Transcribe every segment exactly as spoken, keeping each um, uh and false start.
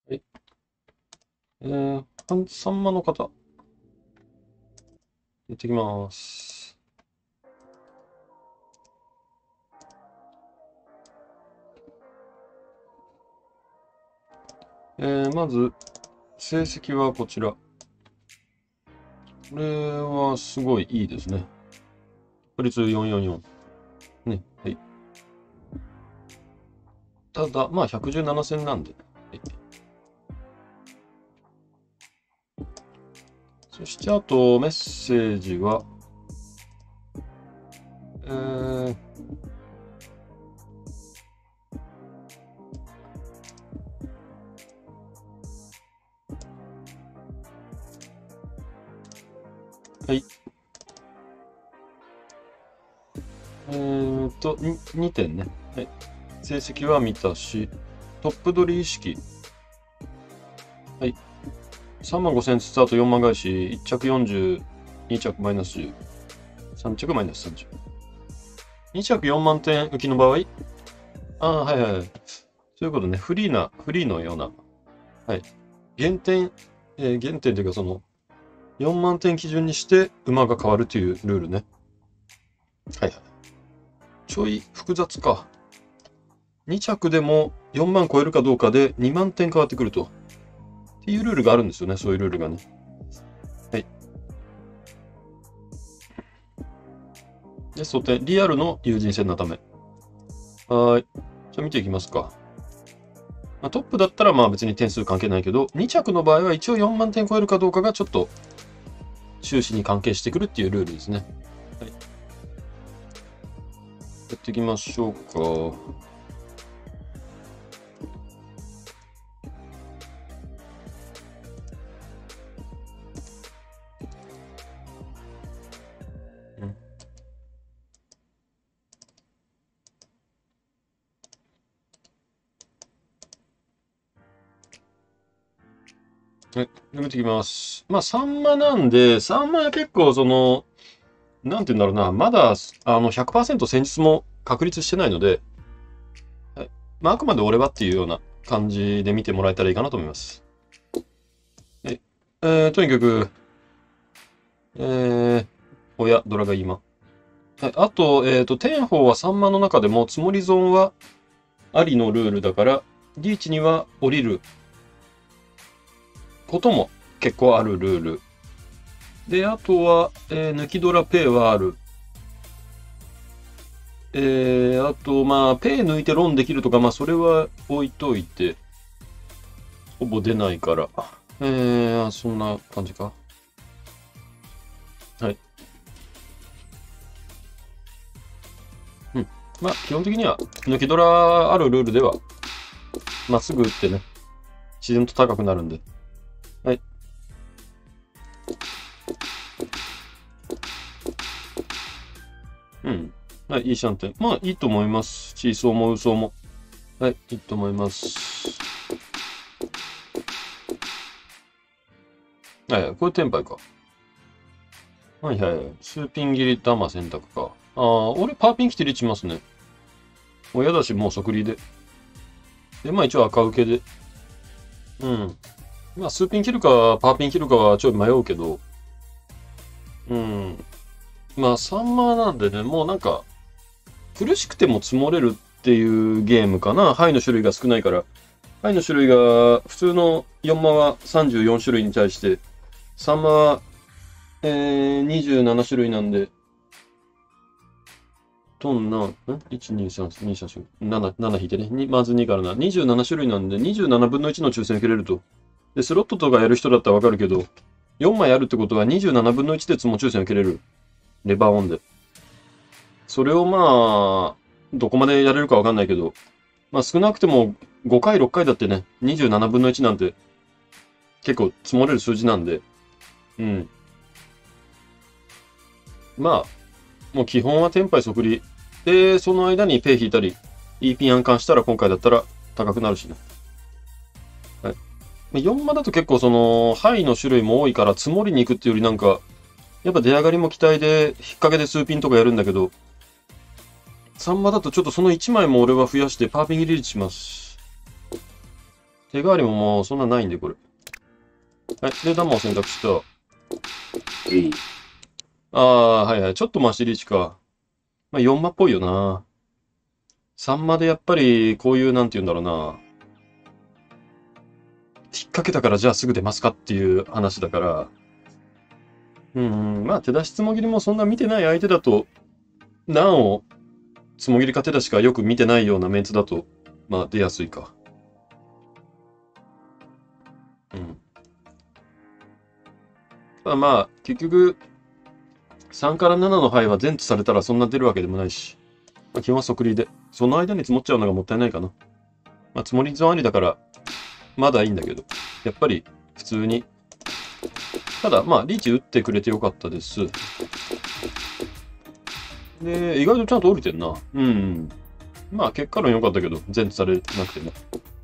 はい。えー、半さんまの方。行ってきます。えー、まず、成績はこちら。これはすごいいいですね。確率よんよんよん。ね。はい。ただ、まあ、ひゃくじゅうなな戦なんで。はい。そして、あと、メッセージは、えー、はい。えーと、ににてんね。はい。成績は満たし、トップ取り意識。はい。さんまんごせんずつあとよんまん返し、いっ着よんじゅう、に着マイナスじゅう、さん着マイナスさんじゅう。に着よんまん点浮きの場合、ああ、はいはいはい。そういうことね。フリーな、フリーのような。はい。減点、えー減点というかその、よんまん点基準にして馬が変わるというルールね。はいはい。ちょい複雑か。に着でもよんまん超えるかどうかでにまん点変わってくると。っていうルールがあるんですよね。そういうルールがね。はい。で、そてリアルの友人戦のため。はーい。じゃあ見ていきますか。まあ、トップだったらまあ別に点数関係ないけど、に着の場合は一応よんまん点超えるかどうかがちょっと収支に関係してくるっていうルールですね。はい。やっていきましょうか。うん。はい。やめていきます。まあさんマなんで、さんマは結構その、なんて言うんだろうな、まだ、あの、ひゃくパーセント戦術も確立してないので、はい。まああくまで俺はっていうような感じで見てもらえたらいいかなと思います。はい。えー、とにかく、えー、親、ドラが今。はい。あと、えっと、天宝はさんマの中でも、積もり損はありのルールだから、リーチには降りることも結構あるルール。で、あとは、えー抜きドラペイはある。えー、あと、まあ、ペイ抜いてロンできるとか、まあ、それは置いといて、ほぼ出ないから。えー、そんな感じか。はい。うん。まあ、基本的には、抜きドラあるルールでは、まっすぐ打ってね、自然と高くなるんで。はい。うん。はい、いいシャンテン。まあ、いいと思います。チーソーもウソーも。はい、いいと思います。はい、これテンパイか。はいはい。スーピン切りダマ選択か。ああ、俺パーピン来てリーチますね。親だし、もう即利で。で、まあ一応赤受けで。うん。まあ、スーピン切るか、パーピン切るかはちょい迷うけど。うん。まあ、さんマなんでね、もうなんか、苦しくても積もれるっていうゲームかな。牌の種類が少ないから。牌の種類が、普通のよんマはさんじゅうよん種類に対して、さんマは、えー、にじゅうなな種類なんで、トンな、ん ?いち、に、さん、に、さん、よん、なな、なな引いてね。にまずにからな。にじゅうなな種類なんで、にじゅうななぶんのいちの抽選受けれると。で、スロットとかやる人だったらわかるけど、よんまいあるってことはにじゅうななぶんのいちでつも抽選受けれる。レバーオンで。それをまあ、どこまでやれるかわかんないけど、まあ少なくてもごかい、ろっかいだってね、にじゅうななぶんのいちなんて結構積もれる数字なんで、うん。まあ、もう基本はテンパイ即利。で、その間にペイ引いたり、E ピン暗換したら今回だったら高くなるしね。はい。よんマだと結構その、範囲の種類も多いから積もりに行くっていうよりなんか、やっぱ出上がりも期待で、引っ掛けで数ピンとかやるんだけど、さんマだとちょっとそのいちまいも俺は増やしてパーピングリーチします。っ手代わりももうそんなないんで、これ。はい。で、ダマを選択した。 えい。 ああ、はいはい。ちょっと回してリーチか。まあ、よんマっぽいよな。さんマでやっぱり、こういう、なんて言うんだろうな。引っ掛けたからじゃあすぐ出ますかっていう話だから。うん、まあ手出しつもぎりもそんな見てない相手だと、難をつもぎりか手出しかよく見てないようなメンツだと、まあ出やすいか。うん。ただまあ、結局、さんからななの牌は前とされたらそんな出るわけでもないし、まあ、基本は即利で、その間に積もっちゃうのがもったいないかな。まあ積もり損ありだから、まだいいんだけど、やっぱり普通に。ただまあ、リーチ打ってくれてよかったです。で、意外とちゃんと降りてんな。うん。まあ、結果論良かったけど、前とされなくても。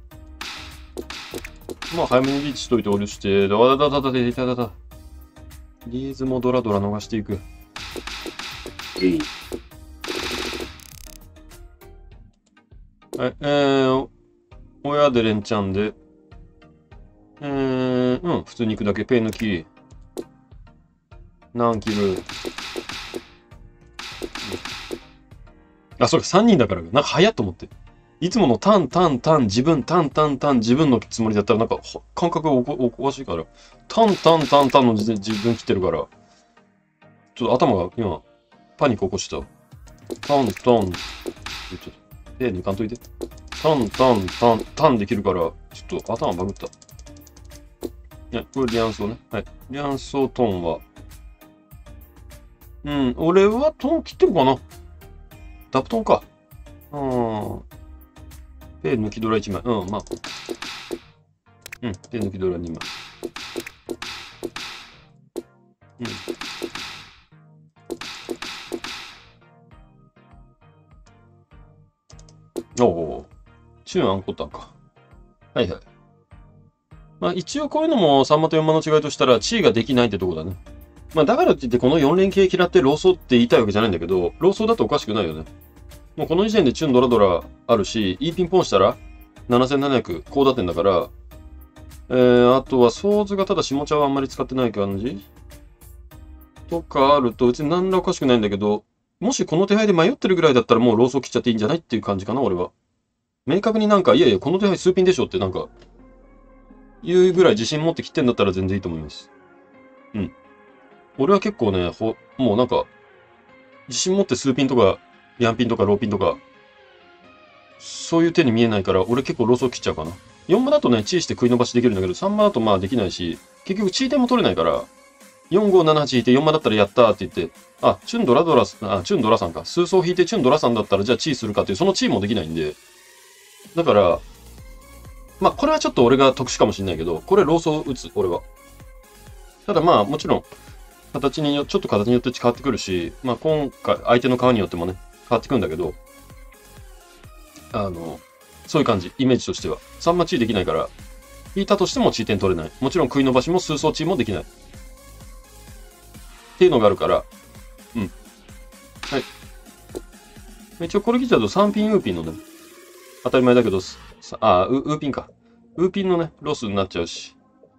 まあ、早めにリーチしといて降りして、だだだだだだだだだ。リーズもドラドラ逃していく。 えい。 はい、えー、親で連チャンで、えー、うん、普通に行くだけ、ペイ抜き。何キル。あ、そうか、さんにんだから、なんか早っと思って。いつものタンタンタン、自分、タンタンタン、自分のつもりだったら、なんか、感覚がおこおかしいから、タンタンタンタンの自自分来てるから、ちょっと頭が今、パニック起こした。タンタン、ちょっと、え、抜かんといて。タンタンタン、タンできるから、ちょっと頭バグった。いや、これリアンソーね。はい。リアンソートンは、うん、俺はトン切ってるかな。ダプトンか。うん。ペ抜きドラいちまい。うん、まあ。うん、ペ抜きドラにまい。うん。おお。チューンアンコタンか。はいはい。まあ一応こういうのもさんマとよんマの違いとしたら、地位ができないってとこだね。まあだからって言ってこのよん連携嫌ってローソーって言いたいわけじゃないんだけど、ローソーだとおかしくないよね。もうこの時点でチューンドラドラあるし、E ピンポンしたらななせんななひゃく高打点だから、えー、あとはソーズがただ下茶はあんまり使ってない感じとかあると、別に何らおかしくないんだけど、もしこの手配で迷ってるぐらいだったらもうローソー切っちゃっていいんじゃないっていう感じかな、俺は。明確になんか、いやいや、この手配数ピンでしょってなんか、いうぐらい自信持って切ってんだったら全然いいと思います。うん。俺は結構ね、ほ、もうなんか、自信持って数ピンとか、ヤンピンとかローピンとか、そういう手に見えないから、俺結構ローソー切っちゃうかな。よんマだとね、チーして食い伸ばしできるんだけど、さんマだとまあできないし、結局チー点も取れないから、よん、ご、なな、はち引いてよんマだったらやったーって言って、あ、チュンドラドラス、あ、チュンドラさんか。数層引いてチュンドラさんだったらじゃあチーするかっていう、そのチーもできないんで。だから、まあこれはちょっと俺が特殊かもしれないけど、これローソー打つ、俺は。ただまあもちろん、形によ、ちょっと形によって変わってくるし、まあ今回、相手の顔によってもね、変わってくるんだけど、あの、そういう感じ、イメージとしては。さんマチーできないから、引いたとしてもチー点取れない。もちろん食い伸ばしも数層チーもできない。っていうのがあるから、うん。はい。一応これ聞いちゃうとさんピンウーピンのね、当たり前だけど、あ、ウーピンか。ウーピンのね、ロスになっちゃうし。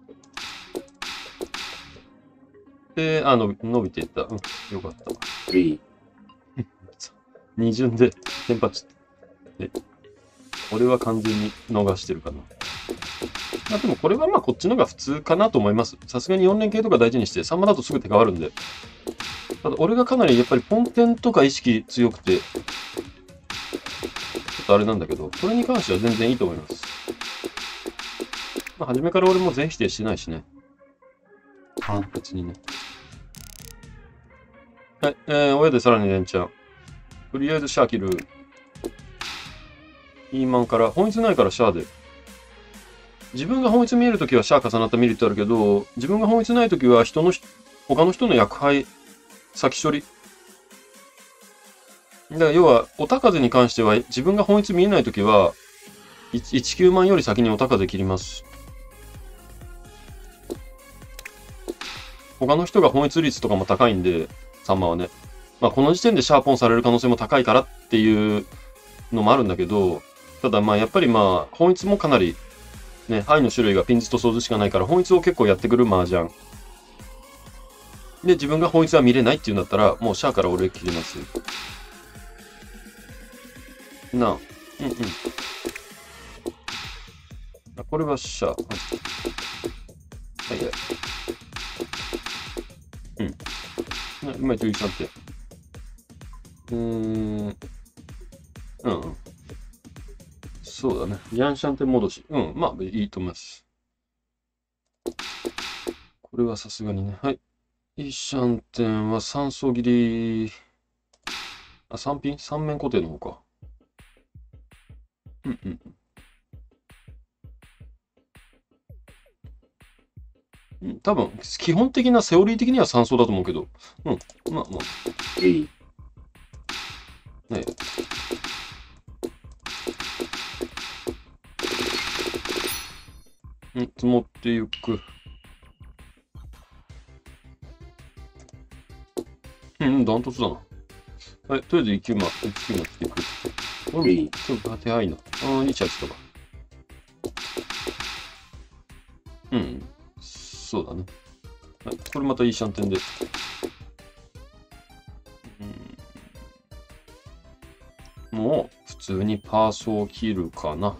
で、あ、伸び、伸びていった。うん、よかった。 えい。 二巡でテンパチって。俺は完全に逃してるかな。まあでもこれはまあこっちのが普通かなと思います。さすがによん連携とか大事にして、さんマだとすぐ手変わるんで。ただ俺がかなりやっぱりポンテンとか意識強くて、ちょっとあれなんだけど、これに関しては全然いいと思います。まあ初めから俺も全否定してないしね。あ、別にね。はい、えー、親でさらに連チャン。とりあえずシャー切る。イーマンから、本質ないからシャアで。自分が本質見えるときはシャア重なったメリットあるけど、自分が本質ないときは人の、他の人の薬杯、先処理。だから要は、お高風に関しては、自分が本質見えないときは、いちきゅうまんより先にお高風切ります。他の人が本質率とかも高いんで、さんマはね。まあこの時点でシャーポンされる可能性も高いからっていうのもあるんだけど、ただまあやっぱりまあ本質もかなりね、牌の種類がピンズとソーズしかないから、本一を結構やってくる麻雀。で、自分が本一は見れないっていうんだったら、もうシャアから俺切ります。なあ。うんうん。あ、これはシャア。はい。はいはい。うん。ま今じゅういちさんてん。うーん。うん。そうだね。ヤンシャンテン戻し。うん。まあ、いいと思います。これはさすがにね。はい。イシャンテンはさん層切り。あ、さんピン ?さん 面固定の方か。うんうん。うん、多分、基本的なセオリー的にはさん層だと思うけど。うん。まあまあ。 えい。 ね。うん、積もっていく。うん、ダントツだな。はい、とりあえずいちまい、いちまいしていく。これも、ちょっと手早いな。ああ、にちゃいしたか。うん、そうだね。はい、これまたいいシャンテンで。うん、もう、普通にパーソーを切るかな。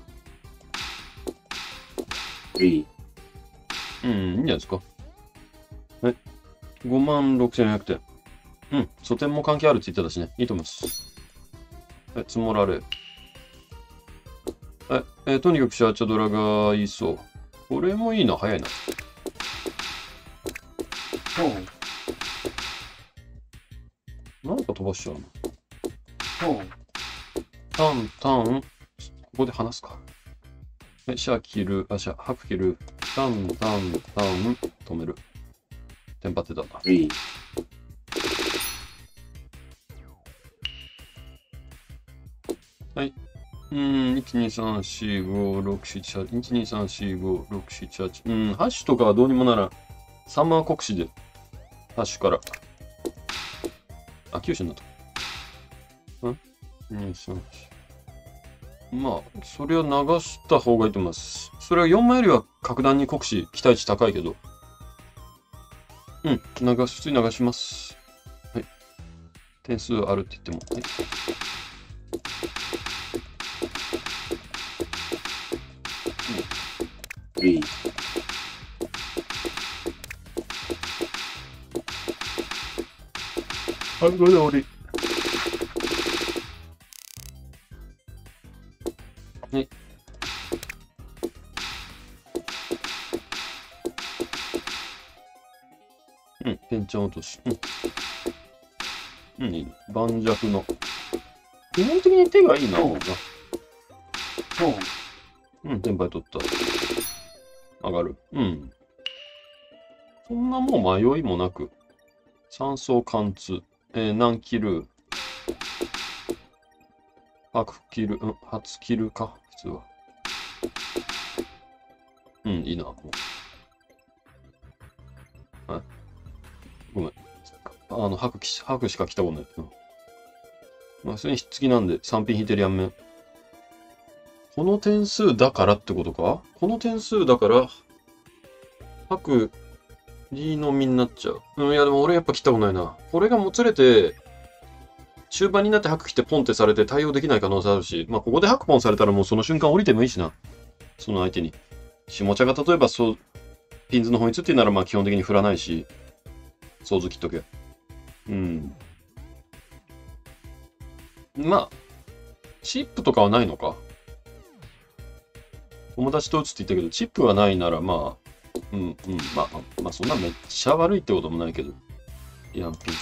えい。 うん、いいんじゃないですか。はい。ごまんろくせんよんひゃくてん。うん、素点も関係あるって言ってたしね。いいと思います。はい、積もられ。はい、えー、とにかくシャーチャドラがいいそう。これもいいな、早いな。なんか飛ばしちゃうの。タン、タン、ここで話すか。はい、シャー切る、あ、シャー、ハク切る。タン、タン、タン、止める。テンパってたな。 えい。 はい。うーん、いち、に、さん、よん、ご、ろく、なな、はち。いち、に、さん、よん、ご、ろく、なな、はち。うん、ハッシュとかはどうにもならん。サンマー国士で、ハッシュから。あ、きゅう種になった。ん ?に、さん、よん。まあ、それは流した方がいいと思います。それはよんまいよりは格段に国士期待値高いけど。うん、流す、普通に流します。はい。点数あるって言っても。はい。 えい。 あ、これで終わり。はい。うん、ペンチャン落とし。うん。うん、いいね。盤石の。基本的に手がいいな。うん、テンパイ取った。上がる。うん。そんなもう迷いもなく。三層貫通。えー、何キル。白キル、うん、初キルか、普通は。うん、いいな。もうはい。ごめん。あの、白き、白しか来たことない。うん。まあ、普通にひっつきなんで、さんピン引いてるやんめん。この点数だからってことか？この点数だから、白、リーのみになっちゃう。うん、いやでも俺やっぱ切ったことないな。これがもつれて、中盤になって白来てポンってされて対応できない可能性あるし、まあここで白ポンされたらもうその瞬間降りてもいいしな。その相手に。下茶が例えばそう、ピンズの本一っていうならまあ基本的に振らないし、想像切っとけ。うん。まあ、チップとかはないのか。友達と打つって言ったけど、チップがないならまあ、うんうん、まあ、まあそんなめっちゃ悪いってこともないけど。いや、ピン。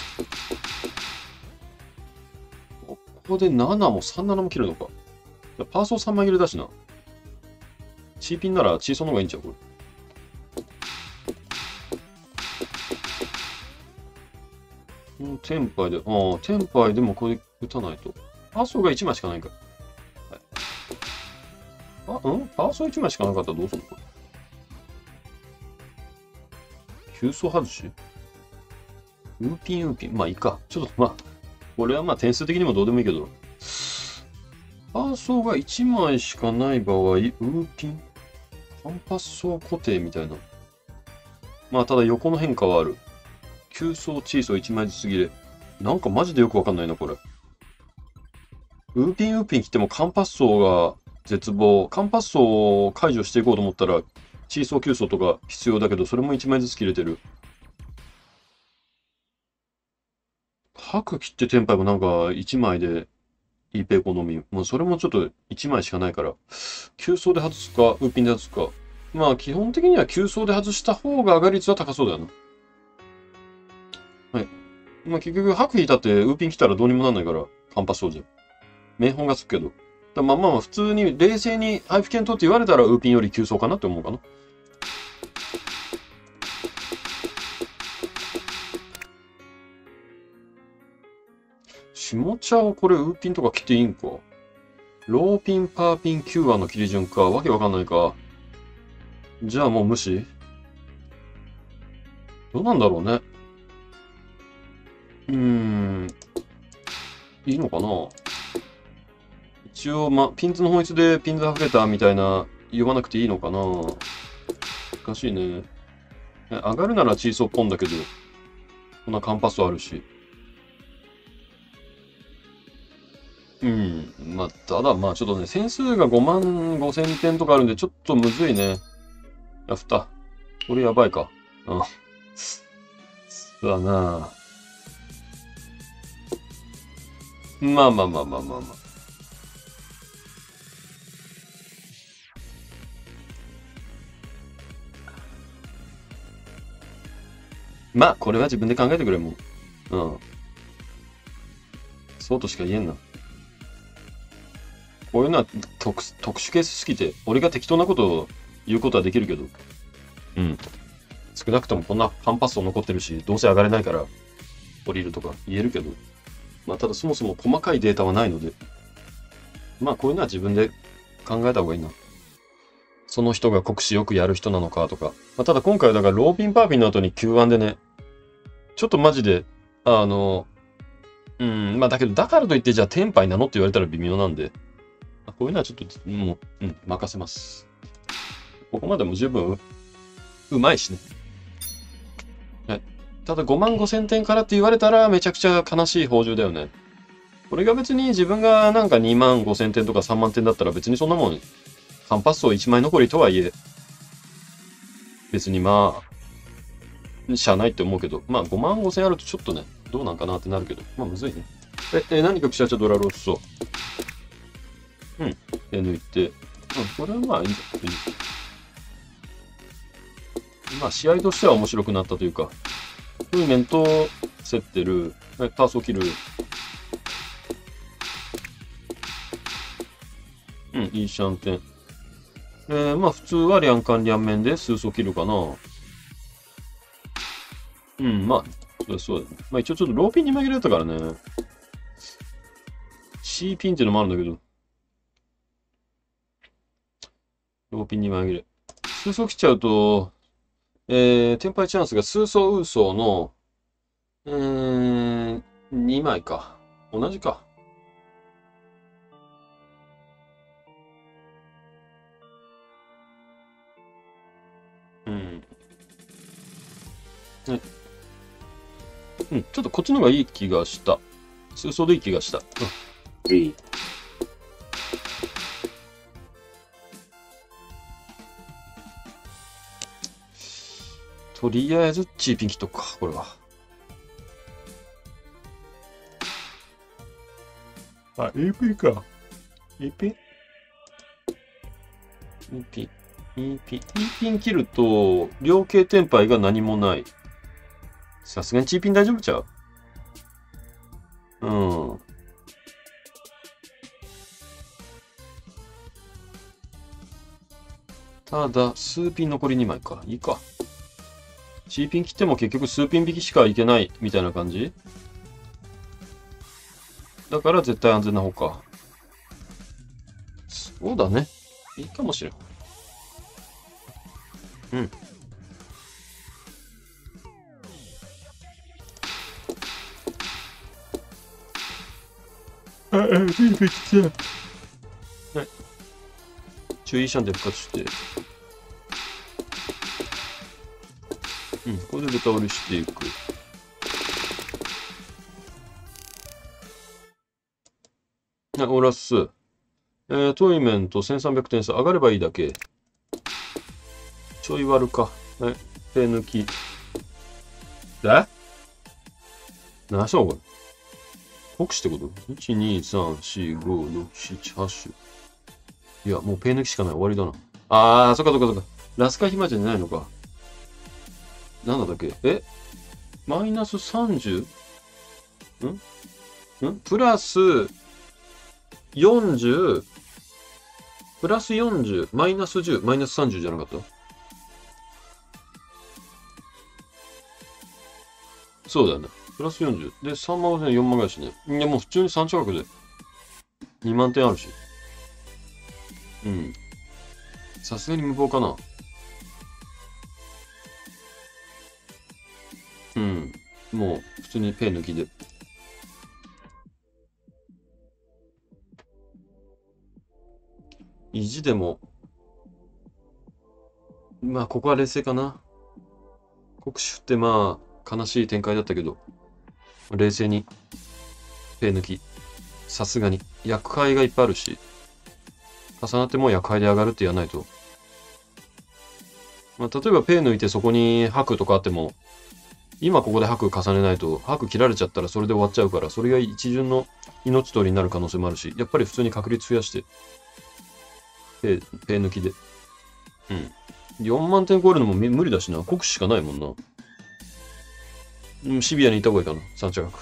ここでななもさんななも切るのか。パーソーさん枚切れだしな。チーピンならチーソーの方がいいんちゃうこれ。うん、テンパイで、ああ、テンパイでもこれ打たないと。パーソーがいち枚しかないか。はい、あ、うんパーソーいち枚しかなかったらどうするのこれ。急走外しウーピンウーピン。まあいいか。ちょっとまあ、これはまあ点数的にもどうでもいいけど。パーソーがいち枚しかない場合、ウーピン反発層固定みたいな。まあ、ただ横の変化はある。急走チーソーいちまいずつ切れ。なんかマジでよくわかんないな、これ。ウーピンウーピン切ってもカンパッソが絶望。カンパッソを解除していこうと思ったら、チーソー急走とか必要だけど、それもいちまいずつ切れてる。白切ってテンパイもなんかいちまいでいいペエコノミー。もうそれもちょっといちまいしかないから。急走で外すか、ウーピンで外すか。まあ基本的には急走で外した方が上がり率は高そうだよな。はい。まあ結局白引いたってウーピン来たらどうにもなんないから、カンパッソじゃん。名本がつくけど。だまあまあまあ普通に冷静に配布券取って言われたらウーピンより急走かなって思うかな。下茶をこれウーピンとか切っていいんか。ローピン、パーピン、キューアの切り順か。わけわかんないか。じゃあもう無視？どうなんだろうね。うーん。いいのかな？一応、ま、ピンズの本質でピンズ溢れたみたいな言わなくていいのかな？難しいね。上がるならチーソーポンだけど、こんなカンパスあるし。うん。まあ、ただまあちょっとね、点数がごまんごせんてんとかあるんで、ちょっとむずいね。やった。これやばいか。うん。そうだな。まあまあまあまあまあまあ。まあ、これは自分で考えてくれ、もう。うん。そうとしか言えんな。こういうのは特特殊ケースすぎて、俺が適当なことを言うことはできるけど。うん。少なくともこんな反発層残ってるし、どうせ上がれないから降りるとか言えるけど。まあ、ただそもそも細かいデータはないので。まあ、こういうのは自分で考えた方がいいな。その人が国試よくやる人なのかとか。まあ、ただ今回はだからローピンパーピンの後に キューワン でね、ちょっとマジで、あの、うん、まあだけどだからといってじゃあテンパイなのって言われたら微妙なんで、こういうのはちょっともう、うん、任せます。ここまでも十分う、うまいしね。はい。ただごまんごせんてんからって言われたらめちゃくちゃ悲しい報酬だよね。これが別に自分がなんかにまんごせんてんとかさんまんてんだったら別にそんなもん、カンパッソいちまい残りとはいえ、別にまあ、しゃあないって思うけど、まあごまんごせんあるとちょっとね、どうなんかなってなるけど、まあむずいね。え、え、何かくしゃちゃドラロッソ。うん。で、抜いて。うん、これはまあいいんじゃない？まあ試合としては面白くなったというか、フーメント、競ってる、ターソー切る。うん、いいシャンテン。えー、まあ普通はリャンカンリャンメンで数層切るかな。うん、まあ、そうそうだね。まあ一応ちょっとローピンに紛れたからね。C ピンっていうのもあるんだけど。ローピンに紛れ。数層切っちゃうと、えー、テンパイチャンスが数層ウーソーの、えー、にまいか。同じか。うん。はい。うん、ちょっとこっちの方がいい気がした。数層でいい気がした。うん。 えい。 とりあえず、チーピン切っとくか、これは。あ、エーピー か。エーピー？ イーピン。イーピン。イーピン切ると、両形テンパイが何もない。さすがにチーピン大丈夫ちゃう？うん。ただ、数ピン残りにまいか。いいか。チーピン切っても結局数ピン引きしかいけないみたいな感じ？だから絶対安全な方か。そうだね。いいかもしれん。うん。あ、あ、ビリビリ来た。はい。注意シャンで復活して。 うん、これでベタ折りしていく。はい、オラス。えー、トイメントせんさんびゃくてん差上がればいいだけ。ちょい割るか。はい、手抜き。で何しようこれ。国士ってこと ?いち、に、さん、よん、ご、ろく、なな、はち。いや、もうペン抜きしかない。終わりだな。あー、そっかそっかそっか。ラスカ暇じゃないのか。なんだったっけえマイナス さんじゅう? んんプラスよんじゅう、プラスよんじゅう、マイナスじゅう、マイナスさんじゅうじゃなかった？そうだよね。プラスよんじゅう。で、さんまんごせん、よんまんぐらいしね。いや、もう普通にさん近くでにまんてんあるし。うん。さすがに無謀かな。うん。もう、普通にペン抜きで。意地でも、まあ、ここは冷静かな。国主ってまあ、悲しい展開だったけど、冷静に、ペン抜き。さすがに。役配がいっぱいあるし、重なってもう役配で上がるってやらないと。まあ、例えばペン抜いてそこに白とかあっても、今ここで白重ねないと、白切られちゃったらそれで終わっちゃうから、それが一巡の命取りになる可能性もあるし、やっぱり普通に確率増やして、ペ、ペ抜きで。うん。よんまんてん超えるのも無理だしな。国士しかないもんな。うん、シビアにいった方がいいかな。三茶学。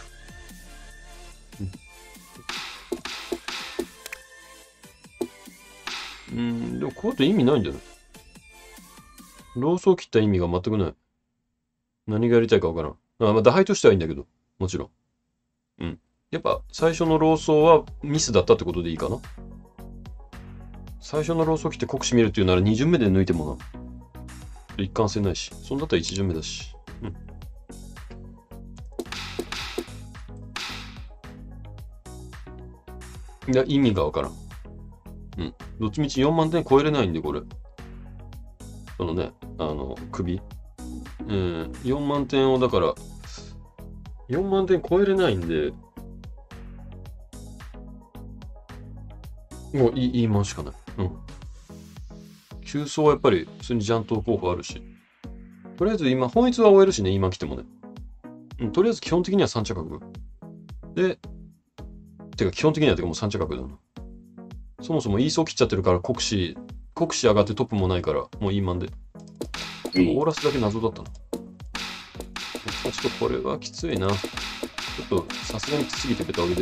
うん。うん、でもこうやって意味ないんじゃない？ローソー切った意味が全くない。何がやりたいかわからん。あ、まあ、打敗としてはいいんだけど。もちろん。うん。やっぱ、最初のローソーはミスだったってことでいいかな？最初のローソー切って国士見るっていうならに巡目で抜いてもな。一貫性ないし。そんだったらいち巡目だし。うん。いや、意味がわからん。うん。どっちみちよんまんてん超えれないんで、これ。そのね、あの、首。うん。よんまんてんを、だから、よんまんてん超えれないんで、もういい、いいもんしかない。うん。急走はやっぱり普通にジャント候補あるし。とりあえず今、本一は終えるしね、今来てもね。うん、とりあえず基本的には三茶角。で、てか基本的にはてかもう三茶角だな。そもそもイーソー切っちゃってるから国士、国士上がってトップもないから、もういいマンで。オーラスだけ謎だったな。ちょっとこれはきついな。ちょっとさすがにきつすぎてベタ折りで。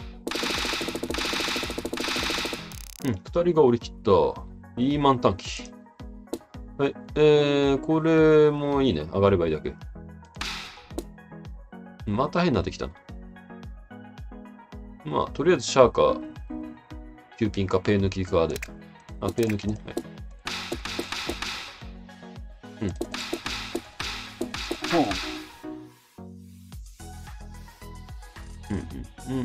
うん、二人が折り切った。いいマン短期。はい、えー、これもいいね。上がればいいだけ。また変になってきたな。まあ、とりあえずシャーか、キューピンか、ペイ抜きかで。あ、ペイ抜きね。はい。うん。うんうん。うんうんうん。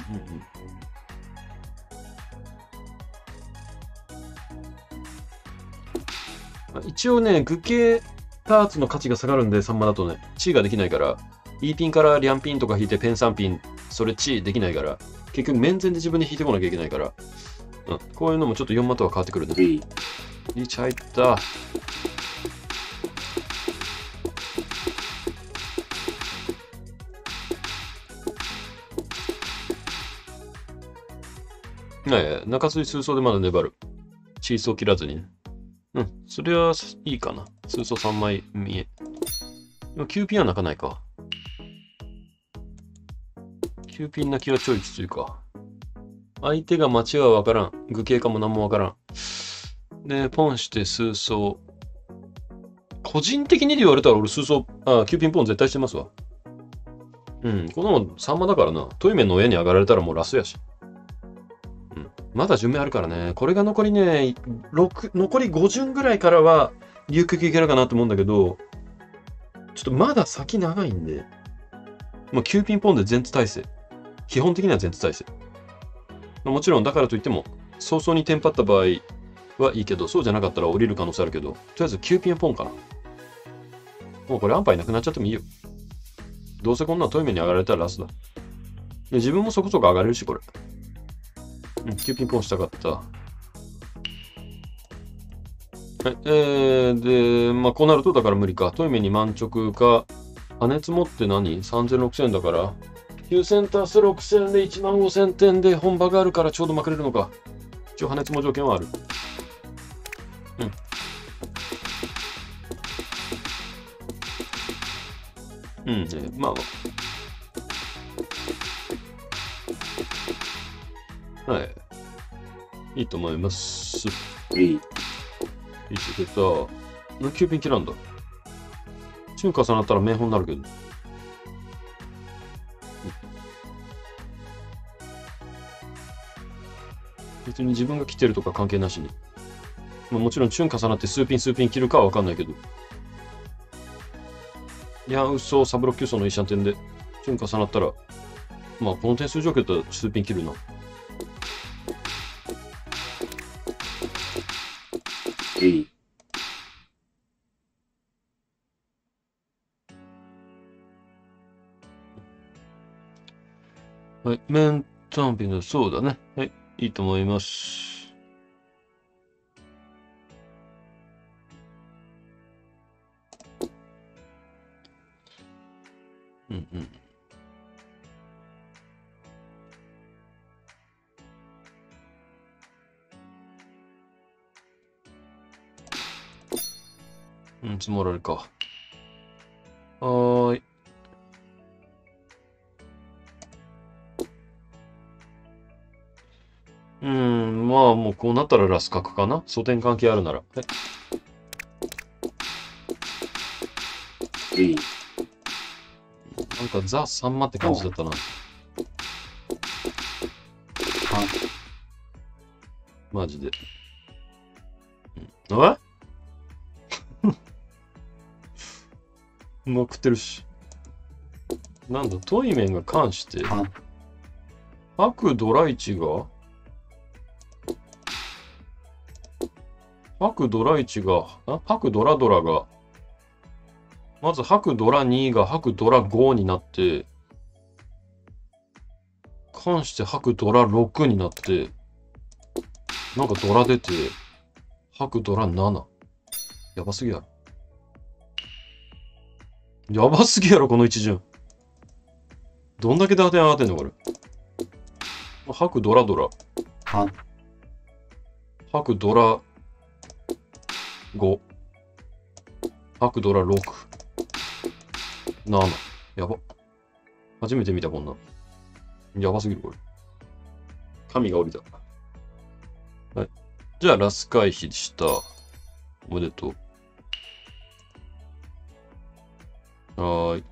一応ね、具系パーツの価値が下がるんで、さんまだとね、チーができないから、E ピンからリャンピンとか引いてペンさんピン、それチーできないから、結局面前で自分で引いてこなきゃいけないから、うん、こういうのもちょっとよんまとは変わってくるね。リーチ入った。ねえ、中継ぎ数層でまだ粘る。チーソー切らずにね。うん、それはいいかな。数層さんまい見え。でもキューピンは泣かないか。キューピン泣きはちょいきついか。相手が待ちはわからん。具形かもなんもわからん。で、ポンして数層。個人的にで言われたら俺数層、あ、キューピンポン絶対してますわ。うん、このもんさんまだからな。トイメンの親に上がられたらもうラスやし。うん。まだ順目あるからね。これが残りね、ろく、残りご巡ぐらいからは、流局いけるかなと思うんだけど、ちょっとまだ先長いんで、もうキューピンポンで全通体制。基本的には全通体制。もちろん、だからといっても、早々にテンパった場合はいいけど、そうじゃなかったら降りる可能性あるけど、とりあえずキューピンポンかな。 もうこれ安牌なくなっちゃってもいいよ。どうせこんなトイメに上がられたらラスだ。で、自分もそこそこ上がれるし、これ。うん、きゅうピンポンしたかった。はい、えー、で、まあ、こうなると、だから無理か。トイメに満直か、羽熱持って何 ?さんぜんろくせんだから、きゅうせん足すろくせんでいちまんごせんてんで本場があるからちょうどまくれるのか。一応羽熱も条件はある。うん。うん、ね、まあ、はい。いいと思います。 えい。 いいしてた。きゅうピン切らんだ。チュン重なったら名本になるけど。別に自分が来てるとか関係なしに。まあ、もちろんチュン重なって数ピン数ピン切るかはわかんないけど。いや、嘘、サブロッキューソの一シャン点で、チュン重なったら、まあ、この点数状況だったら数ピン切るな。 えい。 はい、メンタンピンの、そうだね。はい、いいと思います。うんうん。うん、積もられるか。はーい。うーん、まあもうこうなったらラス角かな。素点関係あるなら。はい。 えい。 なんかザ・サンマって感じだったな。マジで。うん、えまくってるし。なんだ、トイメンが関して、白ドライチが白ドライチが、あ白ドラドラが、まず白ドラにが白ドラごになって、関して白ドラろくになって、なんかドラ出て、白ドラなな。やばすぎやろ。やばすぎやろ、この一巡。どんだけ打点上がってんの、これ。白ドラドラ。白ドラご。白ドラろく。なな。やば。初めて見たこんな。やばすぎる、これ。神が降りた。はい。じゃあ、ラス回避した。おめでとう。はーい。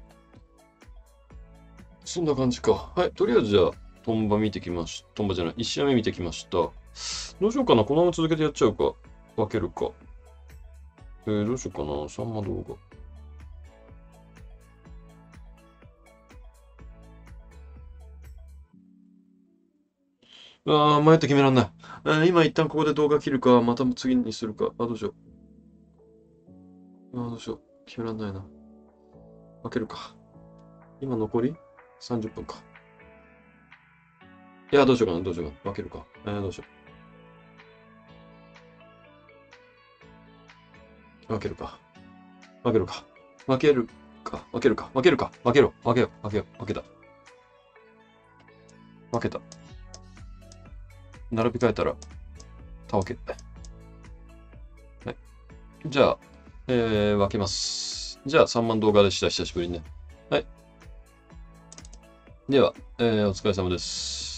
そんな感じか。はい。とりあえずじゃあ、トンバ見てきました。トンバじゃない。いち試合目見てきました。どうしようかな。このまま続けてやっちゃうか。分けるか。えー、どうしようかな。さんま動画。ああ、迷って決めらんない。あー今一旦ここで動画切るか、また次にするか。あ、どうしよう。あーどうしよう。決めらんないな。分けるか。今残りさんじゅっぷんか。いや、どうしようかな。どうしようかな。分けるか。えー、どうしよう。分けるか。分けるか。分けるか。分けるか。分けるか。分けろ。分けよう。分けよう。分けた。分けた。並び替えたら、たわけ。はい。じゃあ、えー、分けます。じゃあ、さんまん動画でした。久しぶりにね。はい。では、えー、お疲れ様です。